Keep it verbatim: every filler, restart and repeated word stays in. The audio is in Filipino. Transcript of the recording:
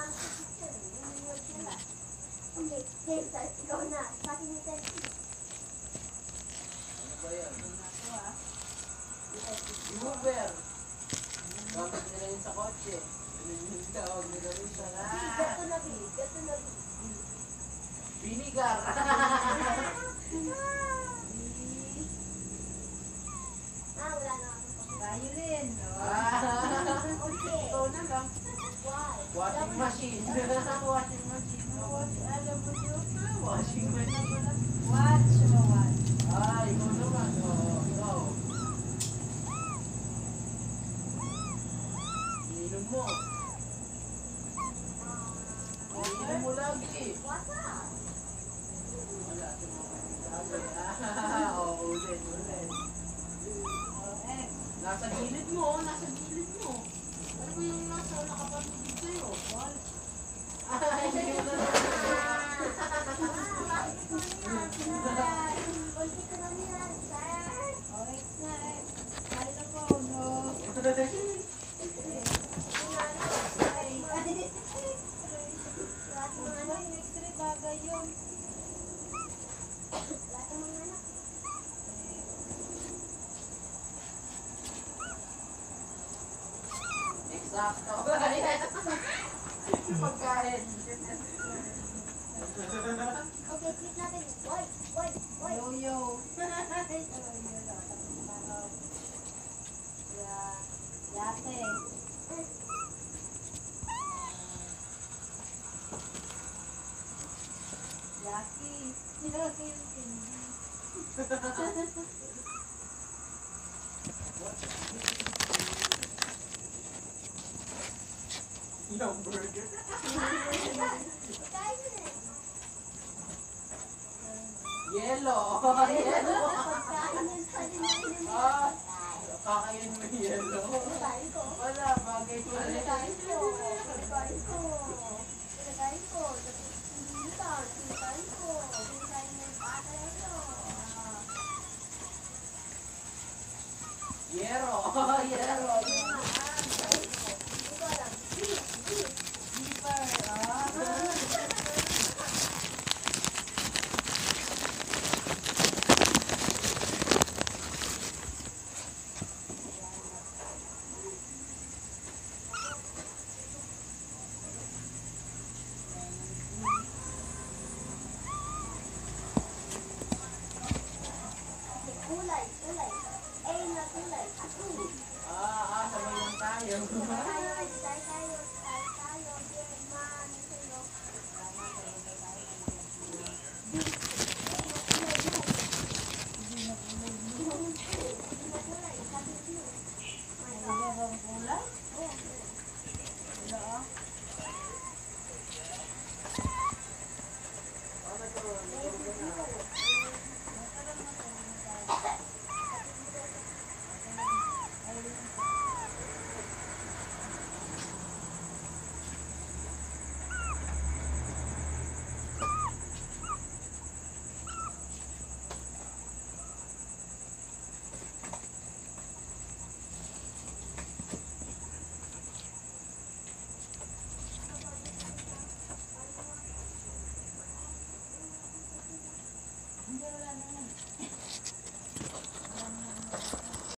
Okay, James, ikaw na. Sa akin yung ten. Ano ba yan? Uber. Gamit nila yun sa kotse. Yung tawag nila rin siya na. Gato na bi. Gato na bi. Vinegar. Ah, wala na ako. Violin. Okay. Ikaw na lang. Why? Washing machine. Washing machine. Alam mo yun? Washing machine. Watch mo, watch. Ah, ikaw naman. Oo, ikaw. Inom mo. Inom mo lagi. Wasa. Wala. Sabi. Ah, oo, ulit, ulit. Oh, X. Nasa gilid mo, nasa gilid mo. Ano ba yung nasa nakapaligid sa'yo? Wal. Ay, hindi mo na lang. Ulti ko na nila, sir. Oh, X na, X. Hello po, no. X-ray bagay yun. Eksakto. Pagkain. Okay, click natin. Why? Why? Why? Yo-yo. Yeah. Yate. Yaki. Yaki yung hindi. Yung burger. Kain na eh. Yellow. Yellow. Pagkain yun sa dinay ng Ah, kakain mo yung yellow. Pagkain ko. Wala, bagay ko rin. Pagkain ko. Pagkain ko. Pagkain ko. Pagkain ko. Pagkain ko. Pagkain ng bata ito. Yero. Yero. Hindi ko alam. Zipper. Ah. Kulay. Kulay. Eh, na kulay. Ako. Ah, ah, sabay lang tayo. Tayo, tayo, tayo, tayo, tayo, German, sa'yo. Kulay.